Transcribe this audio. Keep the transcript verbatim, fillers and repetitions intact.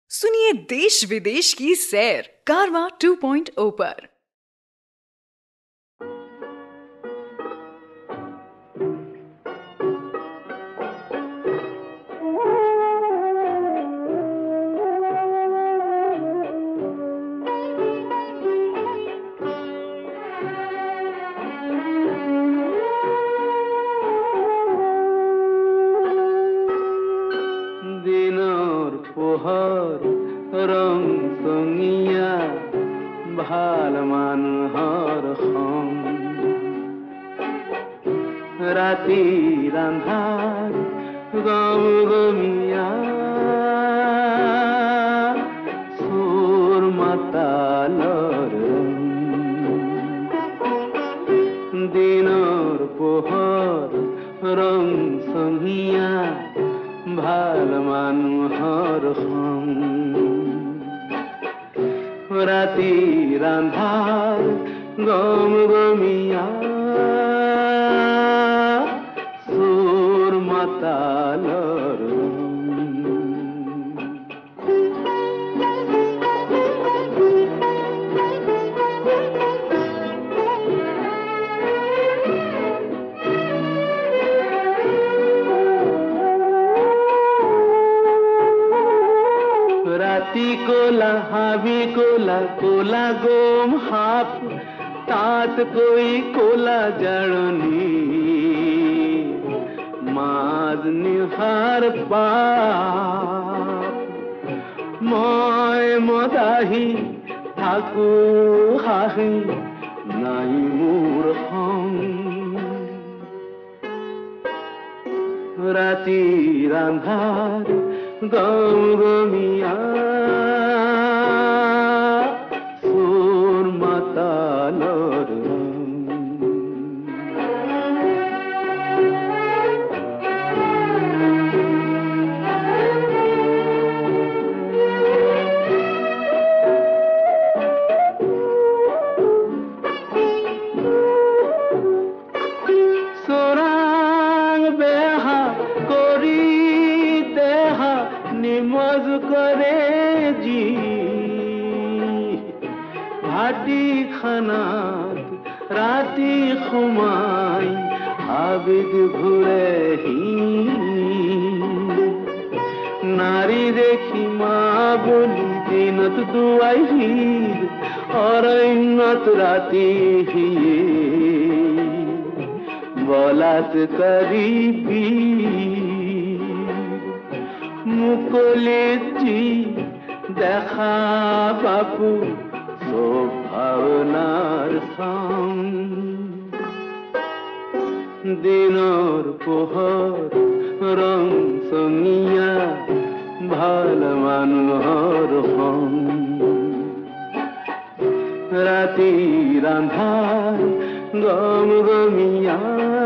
सुनिए देश विदेश की सैर कारवा टू पॉइंट ओ पर। দিনৰ পোহৰ ৰং চঙীয়া ভাল মানুহৰ সং ৰাতিৰ আন্ধাৰ গম গমীয়া চোৰ মাতালৰ ৰং দিনৰ পোহৰ ৰং চঙীয়া ভাল মানুহৰ সং ৰাতিৰ আন্ধাৰ গম গমীয়া চোৰ মাতালৰ ৰং ৰাতি কোলা হাবি কোলা কোলা গম সাপ তাতকৈ কোলা জাৰণি মাজ নিশাৰ পাপ মই মদাহি থাকো হাঁহি নাই মোৰ সং ৰাতিৰ আন্ধাৰ গম গমীয়া চোৰ মাতালৰ ৰং চোৰাং বেহা কৰি দেহা নিমজ কৰে যি ভাটি খানাত ৰাতি সোমাই হাবিত ঘূৰেহি নাৰী দেখি মা বুলি দিনত দুৱাইহি অৰণ্যত ৰাতি হিয়ে বলাত কৰিবি মুকলিত দেখা বাপু চব ভাৱনাৰ চাং দিনৰ পোহৰ ৰং চঙীয়া ভাল মানুহৰ সং ৰাতিৰ আন্ধাৰ গম গমীয়া